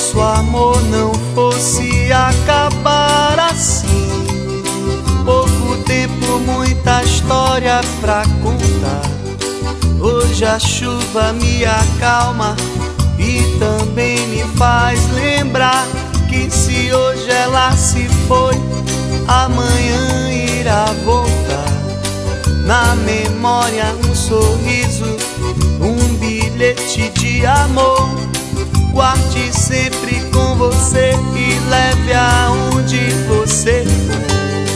nosso amor não fosse acabar assim. Pouco tempo, muita história pra contar. Hoje a chuva me acalma e também me faz lembrar que se hoje ela se foi, amanhã irá voltar. Na memória um sorriso, um bilhete de amor. Guarde sempre com você e leve aonde você for.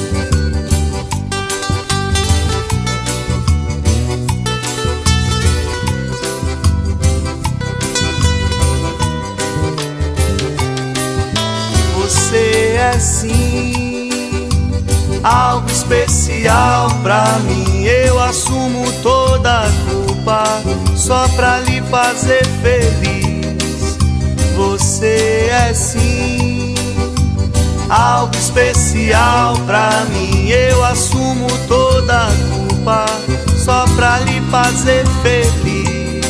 Você é sim algo especial pra mim. Eu assumo toda a culpa só pra lhe fazer feliz. Você é sim algo especial pra mim. Eu assumo toda a culpa só pra lhe fazer feliz.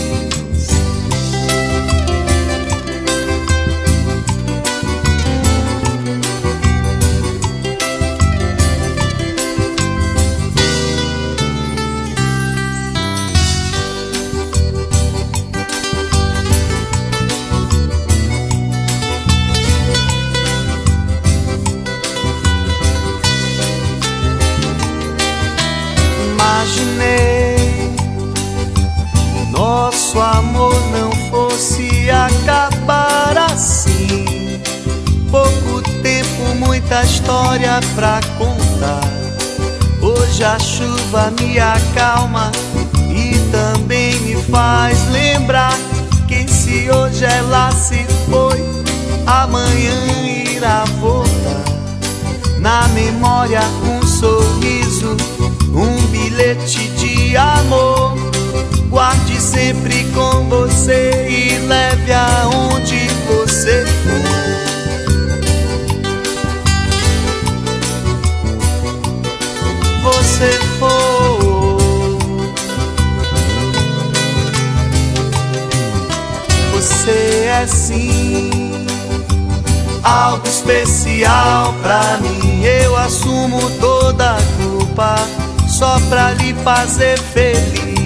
Imaginei nosso amor não fosse acabar assim. Pouco tempo, muita história pra contar. Hoje a chuva me acalma e também me faz lembrar que se hoje ela se foi, amanhã irá voltar. Na memória um sorriso, um bilhete de amor. Guarde sempre com você e leve aonde você for. Você for. Você é sim algo especial pra mim. Eu assumo toda a culpa só pra lhe fazer feliz.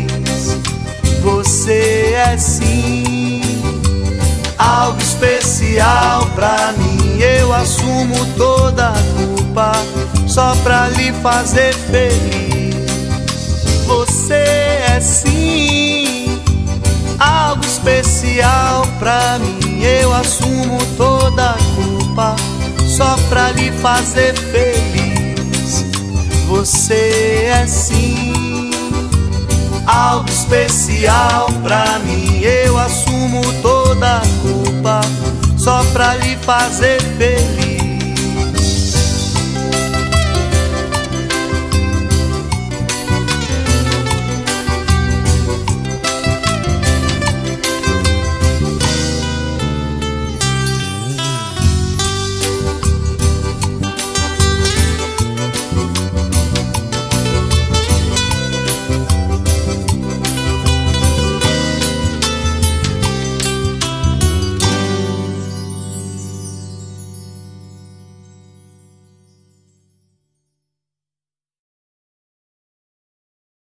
Você é sim algo especial pra mim. Eu assumo toda a culpa só pra lhe fazer feliz. Você é sim algo especial pra mim. Eu assumo toda a culpa só pra lhe fazer feliz. Você é sim algo especial pra mim. Eu assumo toda a culpa só pra lhe fazer feliz.